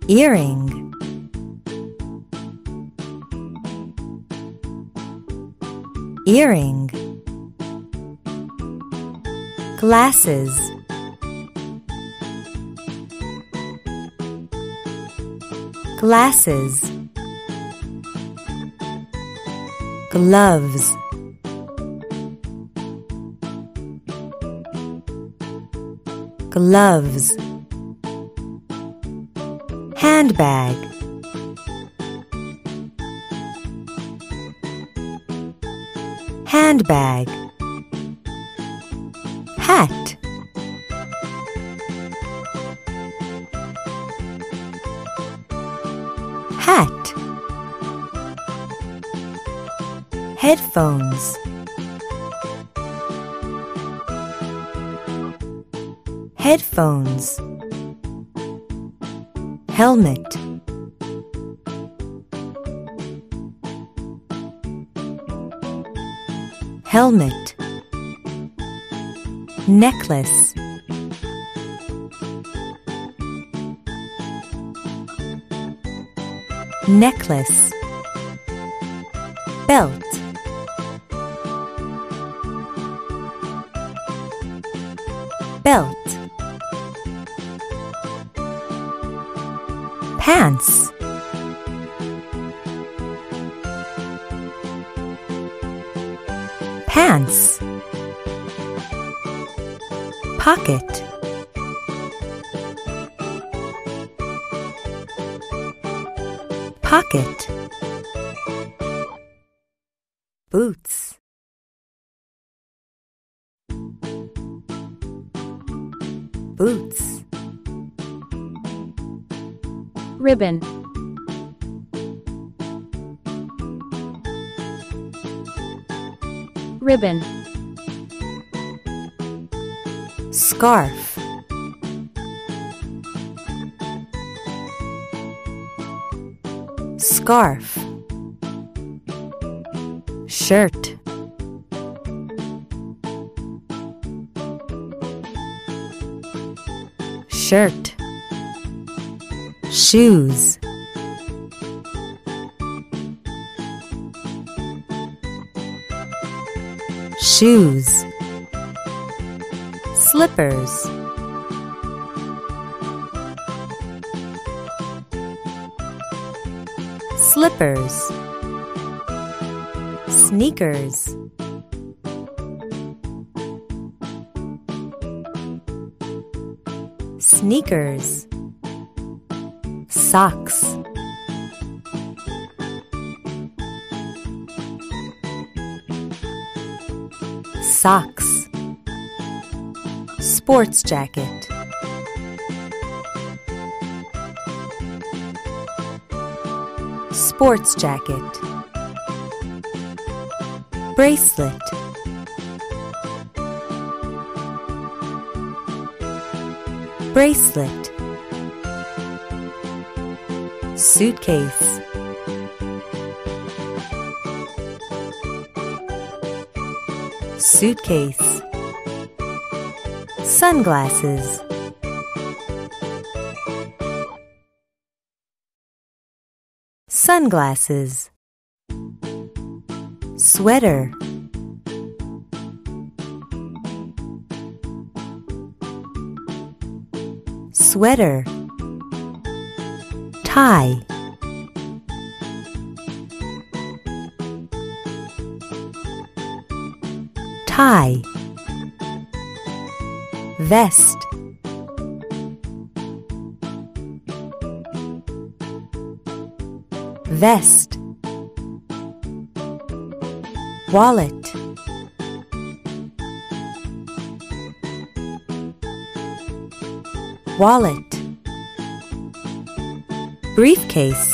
earring, earring. Glasses, glasses. Gloves, gloves. Handbag, handbag. Hat, hat. Headphones, headphones. Helmet, helmet. Necklace, necklace. Belt, belt. Pants, pants. Pocket, pocket. Boots, boots. Ribbon, ribbon. Scarf, scarf. Shirt, shirt. Shoes, shoes. Slippers, slippers. Sneakers, sneakers. Socks, socks. Sports jacket, sports jacket. Bracelet, bracelet. Suitcase, suitcase. Sunglasses, sunglasses. Sweater, sweater. Tie, tie. Vest, vest. Wallet, wallet. Briefcase,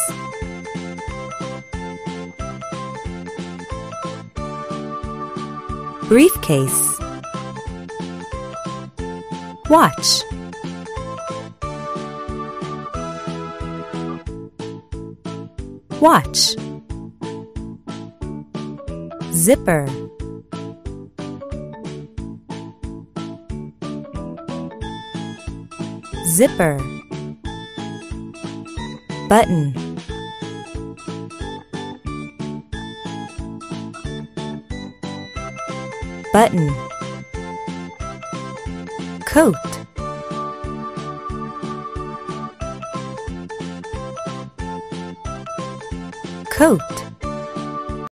briefcase. Watch, watch. Zipper, zipper. button, button, coat, coat.